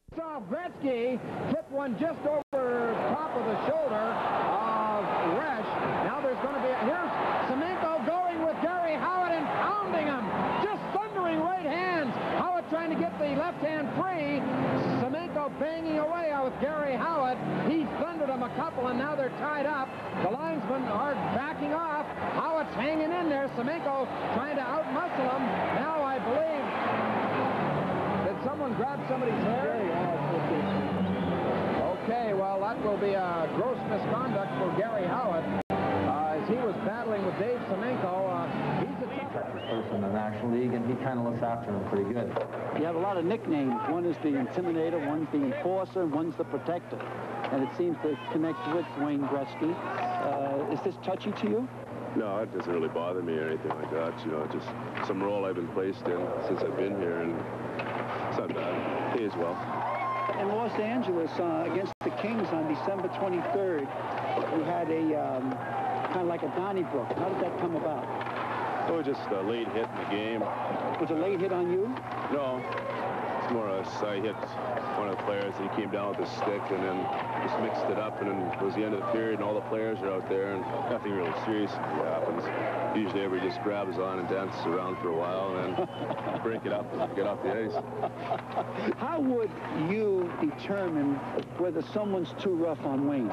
Saw Gretzky tip one just over top of the shoulder of Resch. Now there's going to be here's Semenko going with Gary Howard and pounding him. Just thundering right hands. Howard trying to get the left hand free. Semenko banging away with Gary Howard. He thundered him a couple, and now they're tied up. The linesmen are backing off. Howard's hanging in there. Semenko trying to outmuscle him. Now I believe... Someone grabbed somebody's hair? Okay, well, that will be a gross misconduct for Gary Howard. As he was battling with Dave Semenko, he's a tough person in the National League, and he kind of looks after him pretty good. You have a lot of nicknames. One is the Intimidator, one's the Enforcer, and one's the Protector. And it seems to connect with Wayne Gretzky. Is this touchy to you? No, it doesn't really bother me or anything like that. You know, just some role I've been placed in since I've been here, and it's not bad. Pays well. In Los Angeles, against the Kings on December 23rd, you had a kind of like a Donnybrook. How did that come about? Oh, just a late hit in the game. Was it a late hit on you? No, it's more a side hit. One of the players, and he came down with his stick and then just mixed it up, and then it was the end of the period, and all the players are out there, and nothing really serious happens. Usually everybody just grabs on and dances around for a while, and then break it up and get off the ice. How would you determine whether someone's too rough on Wayne?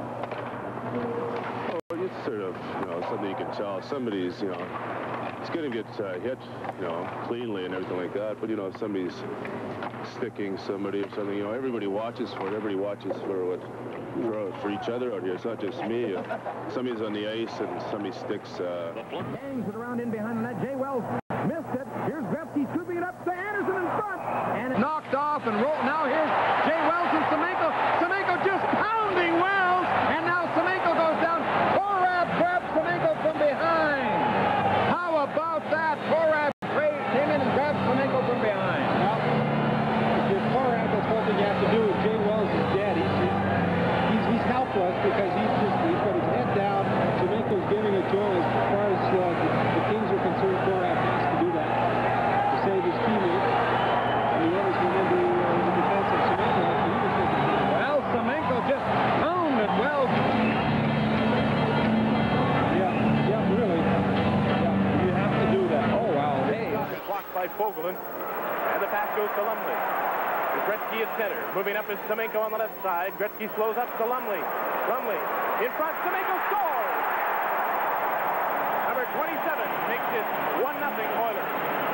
Oh, it's sort of, you know, something you can tell. Somebody's, you know, it's going to get hit, you know, cleanly and everything like that, but, you know, if somebody's sticking somebody or something, you know, everybody watches for it. Everybody watches for for each other out here. It's not just me. Somebody's on the ice and somebody sticks. Hangs it around in behind the net. Jay Wells missed it. Here's Gretzky scooping it up to Anderson in front. And it's knocked off and rolled. Now here's Jay Wells and Semenko. Semenko just pounding Wells. And now Semenko goes down. Korab grabs Semenko from behind. How about that? Korab came in and grabbed Semenko from behind. Well, if you're Korab, that's one thing you have to do. Jay Wells is dead. He's helpless because he's got his head down. Semenko's giving it to him. As far as the Kings are concerned, Korab has to do that to save his teammate. And the others went into the defense of Semenko. Well, Semenko just pounded Wells. Yeah, really. Yeah, you have to do that. Oh, wow. Hey. Blocked by Fogelin, and the pass goes to Lumley. Gretzky at center. Moving up is Semenko on the left side. Gretzky slows up to Lumley. Lumley in front. Semenko scores! Number 27 makes it 1-0 Oilers.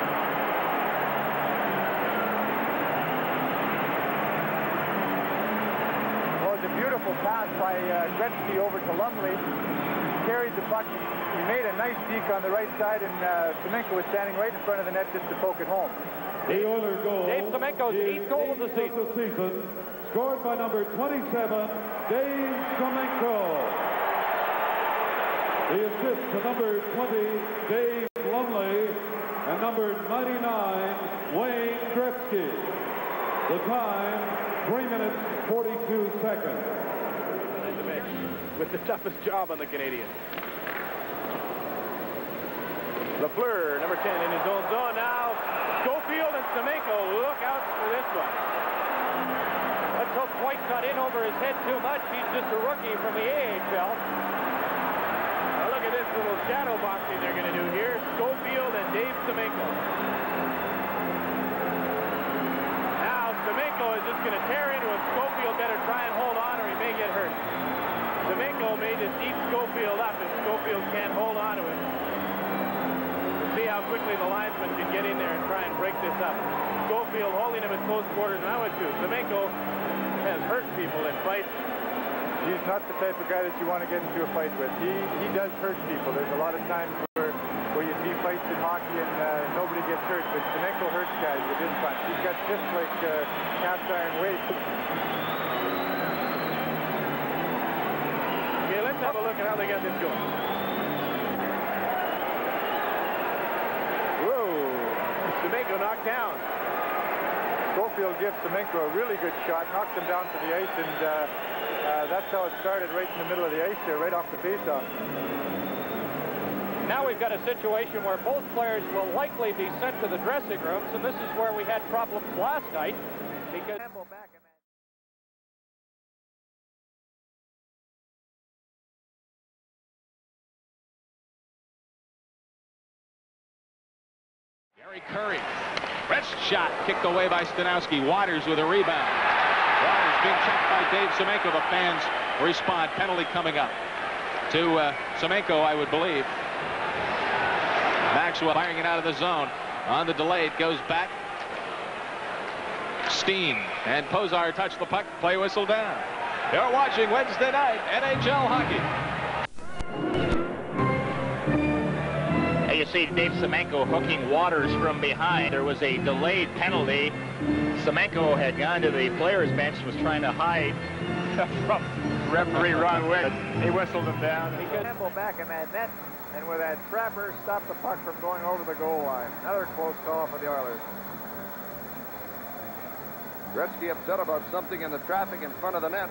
Well, it's a beautiful pass by Gretzky over to Lumley. Carried the puck. He made a nice deke on the right side, and Semenko was standing right in front of the net just to poke it home. The Oiler goal Dave Semenko's 8th goal of the season, scored by number 27, Dave Semenko. The assist to number 20, Dave Lumley, and number 99, Wayne Gretzky. The time, 3 minutes, 42 seconds. With the toughest job on the Canadians. Lafleur, number 10, in his own zone now. Schofield and Semenko, look out for this one. Let's hope White's not in over his head too much. He's just a rookie from the AHL. Now look at this little shadow boxing they're going to do here. Schofield and Dave Semenko. Now Semenko is just going to tear into him. Schofield better try and hold on or he may get hurt. Semenko made this deep Schofield up and Schofield can't hold on to him. See how quickly the linesman can get in there and try and break this up. Schofield holding him at close quarters now at 2. Semenko has hurt people in fights. He's not the type of guy that you want to get into a fight with. He does hurt people. There's a lot of times where you see fights in hockey and nobody gets hurt, but Semenko hurts guys with his punch. He's got just like cast iron weight. Okay, let's have a look at how they got this going. Semenko knocked down. Schofield gives Semenko a really good shot, knocks him down to the ice, and that's how it started, right in the middle of the ice there, right off the faceoff. Now we've got a situation where both players will likely be sent to the dressing rooms, and this is where we had problems last night. because Gary Curry, wrist shot kicked away by Stanowski. Waters with a rebound. Waters being checked by Dave Semenko. The fans respond. Penalty coming up to Semenko, I would believe. Maxwell firing it out of the zone. On the delay, it goes back. Steen and Posar touch the puck. Play whistle down. You're watching Wednesday night NHL hockey. You see Dave Semenko hooking Waters from behind. There was a delayed penalty. Semenko had gone to the players' bench, was trying to hide from referee Ron Witt. He whistled him down. He could Campbell back in that net, and with that trapper, stopped the puck from going over the goal line. Another close call for the Oilers. Gretzky upset about something in the traffic in front of the net.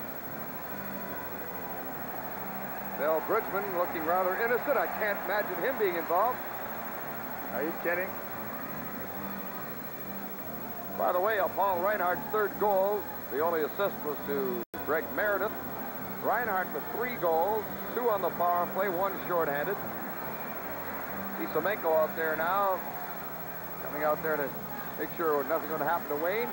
Bill Bridgman looking rather innocent. I can't imagine him being involved. Are you kidding? By the way, Paul Reinhardt's third goal, the only assist was to Greg Meredith. Reinhardt with 3 goals, 2 on the power play, 1 shorthanded. See Semenko out there now, coming out there to make sure nothing's going to happen to Wayne.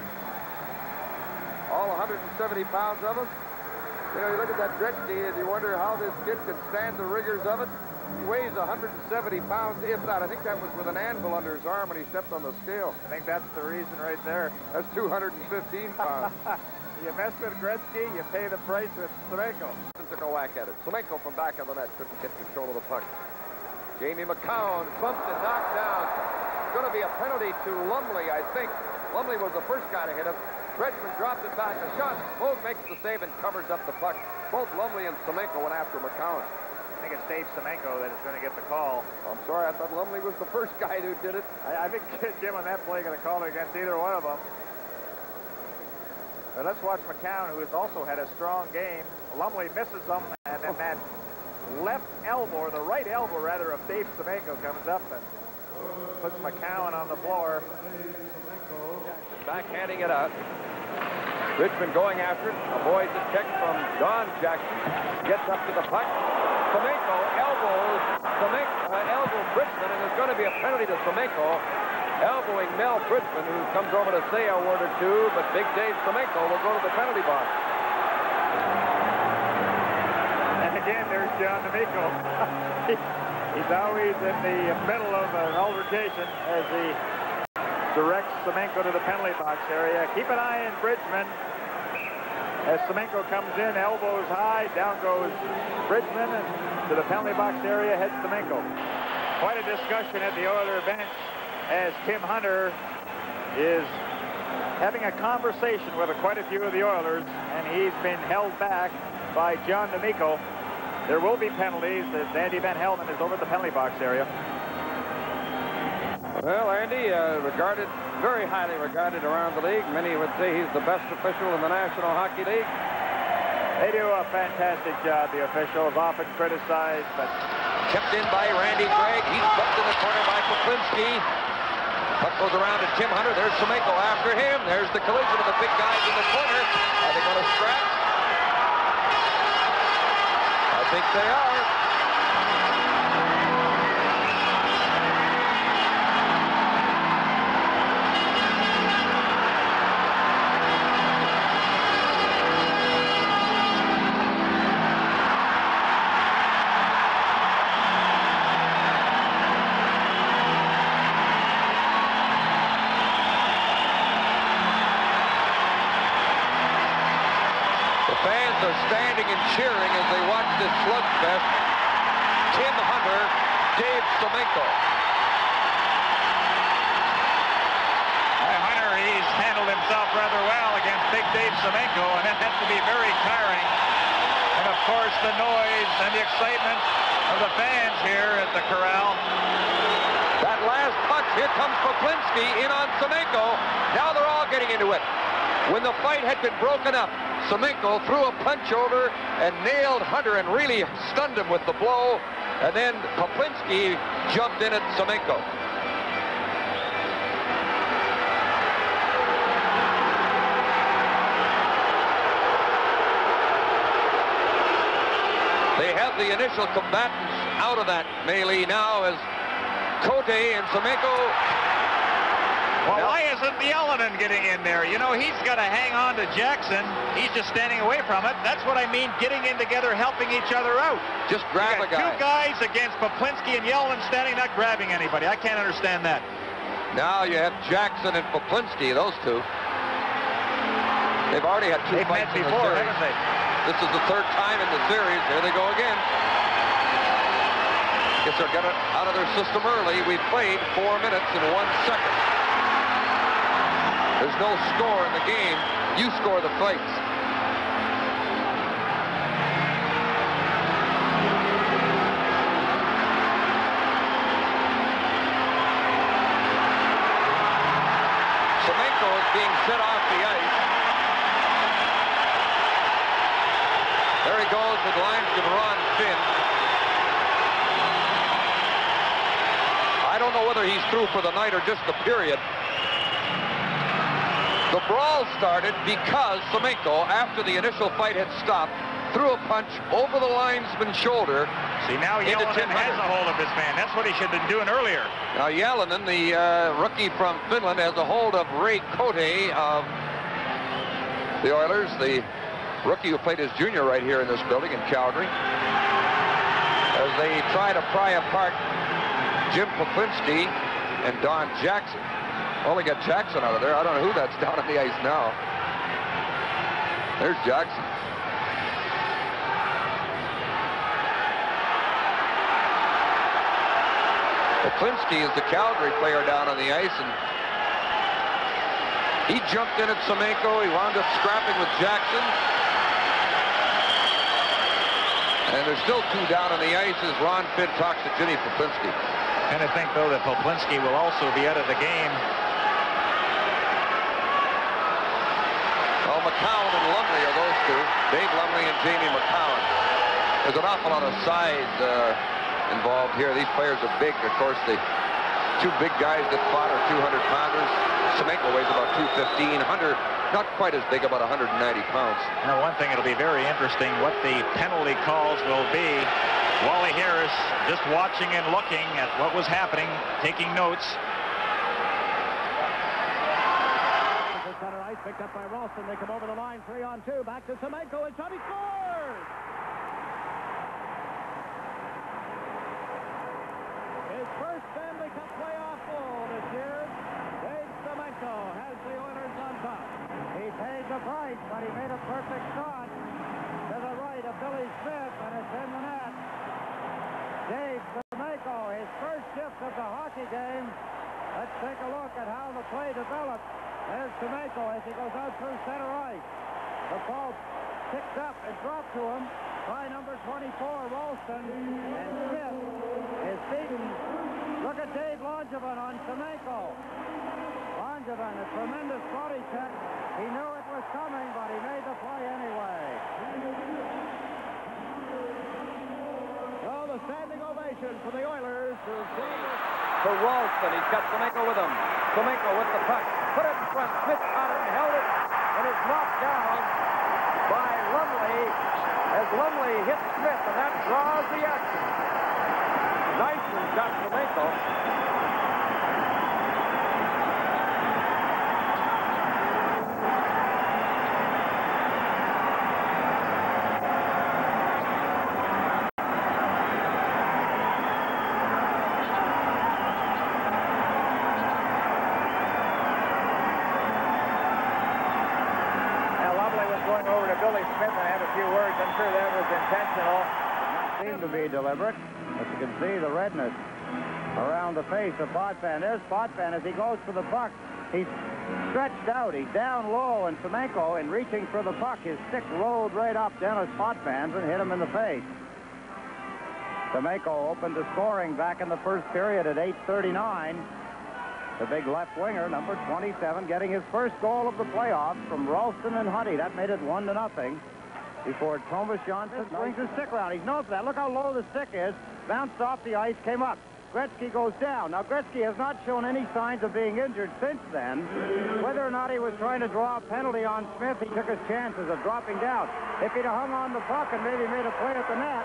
All 170 pounds of him. You know, you look at that Gretzky and you wonder how this kid could stand the rigors of it. He weighs 170 pounds, if that. I think that was with an anvil under his arm when he stepped on the scale. I think that's the reason right there. That's 215 pounds. You mess with Gretzky, you pay the price with Semenko. Took a whack at it. Semenko from back of the net couldn't get control of the puck. Jamie McCown bumped and knocked down. It's going to be a penalty to Lumley, I think. Lumley was the first guy to hit him. Bridgman dropped it back. The shot. Moog makes the save and covers up the puck. Both Lumley and Semenko went after McCown. I think it's Dave Semenko that is going to get the call. I'm sorry, I thought Lumley was the first guy who did it. I think Jim on that play got a call against either one of them. But let's watch McCown, who has also had a strong game. Lumley misses them, and then that left elbow, or the right elbow, rather, of Dave Semenko comes up and puts McCown on the floor. Backhanding it out. Richmond going after it. Avoids a check from Don Jackson. Gets up to the puck. Semenko elbows Bridgman, and there's going to be a penalty to Semenko. Elbowing Mel Bridgman, who comes over to say a word or two, but Big Dave Semenko will go to the penalty box. And again, there's John D'Amico. He's always in the middle of an altercation as he directs Semenko to the penalty box area. Keep an eye on Bridgman as Semenko comes in, elbows high, down goes Bridgman, and to the penalty box area heads Semenko. Quite a discussion at the Oiler bench as Tim Hunter is having a conversation with quite a few of the Oilers, and he's been held back by John D'Amico. There will be penalties as Andy Van Helden is over at the penalty box area. Well, Andy, very highly regarded around the league. Many would say he's the best official in the National Hockey League. They do a fantastic job, the officials, often criticized, but... Kept in by Randy Gregg. He's bumped in the corner by Poplinski. Puck goes around to Tim Hunter. There's Semenko after him. There's the collision of the big guys in the corner. Are they going to scrap? I think they are. Standing and cheering as they watch this slugfest. Tim Hunter, Dave Semenko. Hunter, he's handled himself rather well against Big Dave Semenko, and it has to be very tiring. And of course, the noise and the excitement of the fans here at the corral. That last punch, here comes Poplinski in on Semenko. Now they're all getting into it. When the fight had been broken up, Semenko threw a punch over and nailed Hunter and really stunned him with the blow. And then Poplinski jumped in at Semenko. of the initial combatants out of that melee now as Cote and Semenko. Well, why isn't Yelenin getting in there? You know, he's got to hang on to Jackson. He's just standing away from it. That's what I mean, getting in together, helping each other out. Just grab a guy. Two guys against Poplinski and Yelenin standing, not grabbing anybody. I can't understand that. Now you have Jackson and Poplinski, those two. They've already had two fights met before, haven't they? This is the third time in the series. Here they go again. Guess they're getting it out of their system early. We played 4 minutes and 1 second. There's no score in the game. You score the fights. Semenko is being set off the ice. There he goes with linesman Ron Finn. I don't know whether he's through for the night or just the period. The brawl started because Semenko, after the initial fight had stopped, threw a punch over the linesman's shoulder. See, now Yelenin has a hold of his man. That's what he should have been doing earlier. Now Yelenin, the rookie from Finland, has a hold of Ray Cote of the Oilers, the rookie who played his junior right here in this building in Calgary, as they try to pry apart Jim Poplinski and Don Jackson. Well, they got Jackson out of there. I don't know who that's down on the ice now. There's Jackson. Poplinski is the Calgary player down on the ice, and he jumped in at Semenko. He wound up scrapping with Jackson. And there's still two down on the ice as Ron Finn talks to Jimmy Poplinski. And I think, though, that Poplinski will also be out of the game. Well, McCowan and Lumley are those two. Dave Lumley and Jamie McCowan. There's an awful lot of size involved here. These players are big. Of course, the two big guys that fought are 200-pounders. Semenko weighs about 215. Hunter, not quite as big, about 190 pounds. Now, one thing, it'll be very interesting what the penalty calls will be. Wally Harris just watching and looking at what was happening, taking notes. Center ice picked up by Ralston. They come over the line, 3-on-2. Back to Semenko, and Tubby scores! His first Stanley Cup playoff goal this year. Dave Semenko has the Oilers on top. He paid the price, but he made a perfect shot to the right of Billy Smith, and it's in the net. Dave Semenko, his first shift of the hockey game. Let's take a look at how the play developed. There's Semenko as he goes out through center ice. The ball picked up and dropped to him by number 24, Ralston, and Smith is beaten. Look at Dave Langevin on Semenko. Langevin, a tremendous body check. He knew it was coming, but he made the play anyway. So the standing ovation for the Oilers To Ralston, he's got Semenko with him. Semenko with the puck. Put it in front. Smith caught it and held it. And it's knocked down by Lumley as Lumley hits Smith, and that draws the action. Nicely got Semenko. To be deliberate, but you can see the redness around the face of Potvin. There's Potvin as he goes for the puck. He's stretched out. He's down low, and Semenko, in reaching for the puck, his stick rolled right up Dennis Potvin's and hit him in the face. Semenko opened the scoring back in the first period at 8:39. The big left winger, number 27, getting his first goal of the playoffs from Ralston and Huddy. That made it 1-0. Before Thomas Johnson brings his stick around. He's known for that. Look how low the stick is. Bounced off the ice, came up. Gretzky goes down. Now, Gretzky has not shown any signs of being injured since then. Whether or not he was trying to draw a penalty on Smith, he took his chances of dropping down. If he'd have hung on the puck and maybe made a play at the net,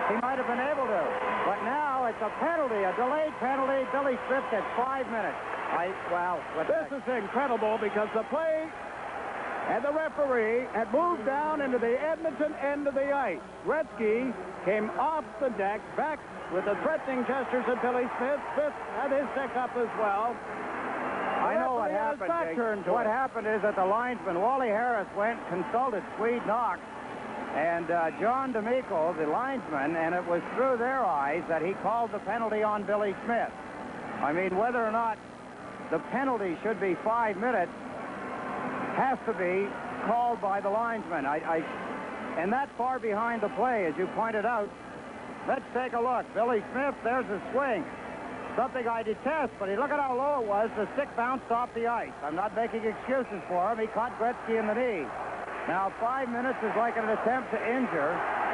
he might have been able to. But now it's a penalty, a delayed penalty. Billy Smith gets 5 minutes. This is incredible because the play and the referee had moved down into the Edmonton end of the ice. Gretzky came off the deck, back with the threatening gestures at Billy Smith. Smith had his stick up as well. I know what happened. What happened is that the linesman, Wally Harris, went and consulted Swede Knox and John D'Amico, the linesman, and it was through their eyes that he called the penalty on Billy Smith. I mean, whether or not the penalty should be 5 minutes has to be called by the linesman. And that far behind the play, as you pointed out. Let's take a look. Billy Smith, there's a swing. Something I detest, but look at how low it was. The stick bounced off the ice. I'm not making excuses for him. He caught Gretzky in the knee. Now, 5 minutes is like an attempt to injure.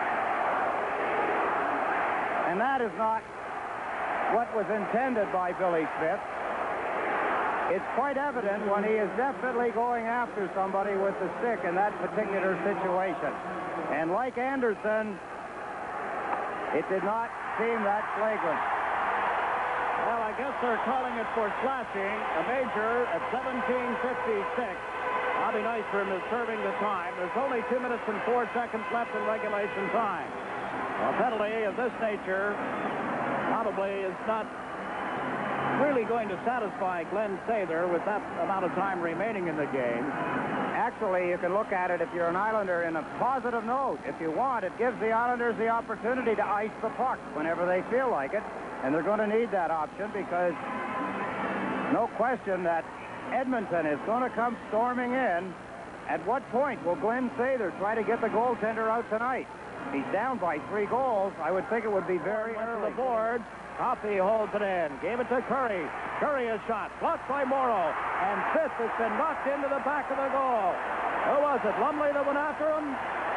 And that is not what was intended by Billy Smith. It's quite evident when he is definitely going after somebody with the stick in that particular situation. And like Anderson, it did not seem that flagrant. Well, I guess they're calling it for slashing. A major at 17:56. I'll be nice for him as serving the time. There's only 2 minutes and 4 seconds left in regulation time. A penalty of this nature probably is not really going to satisfy Glenn Sather with that amount of time remaining in the game. Actually, you can look at it if you're an Islander in a positive note. If you want, it gives the Islanders the opportunity to ice the puck whenever they feel like it. And they're going to need that option because no question that Edmonton is going to come storming in. At what point will Glenn Sather try to get the goaltender out tonight? He's down by 3 goals. I would think it would be very early. The board. Coffey holds it in. Gave it to Curry. Curry is shot. Blocked by Morrow. And fifth has been knocked into the back of the goal. Who was it? Lumley that went after him?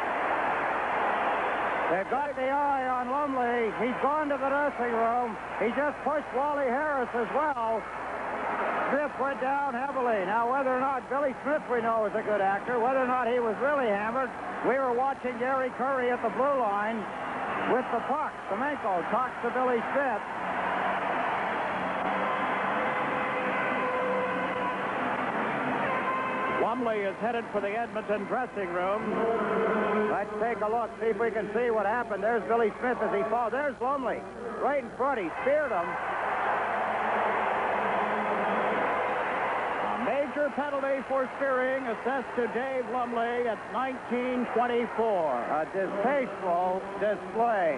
They've got the eye on Lumley. He's gone to the dressing room. He just pushed Wally Harris as well. Smith went down heavily. Now, whether or not Billy Smith, we know, is a good actor, whether or not he was really hammered, we were watching Gary Curry at the blue line with the puck. Semenko talks to Billy Smith. Lumley is headed for the Edmonton dressing room. Let's take a look, see if we can see what happened. There's Billy Smith as he falls. There's Lumley right in front. He speared him. A major penalty for spearing assessed to Dave Lumley at 19:24. A distasteful display.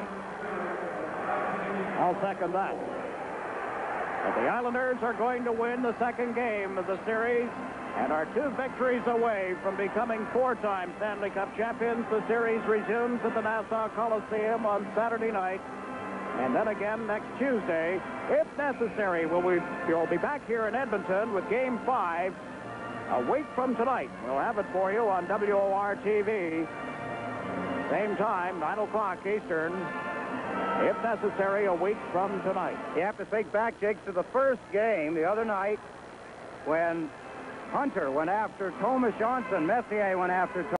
I'll second that. But the Islanders are going to win the second game of the series and are 2 victories away from becoming 4-time Stanley Cup champions. The series resumes at the Nassau Coliseum on Saturday night, and then again next Tuesday, if necessary. We'll be back here in Edmonton with Game 5 a week from tonight. We'll have it for you on WOR-TV. Same time, 9 o'clock Eastern, if necessary, a week from tonight. You have to think back, Jake, to the first game the other night when Hunter went after Thomas Johnson. Messier went after